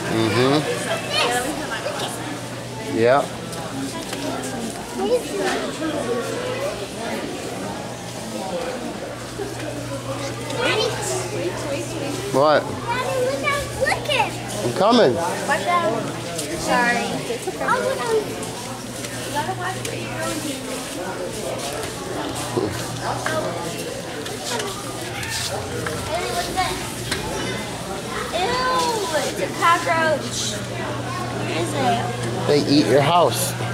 Mm-hmm. Yeah. What? Daddy, look how it's looking. I'm coming. Watch out. Sorry. It's okay. Oh, look how... You gotta watch where you're going. Hailey, what's that? Ew, it's a cockroach. Where is it? They eat your house.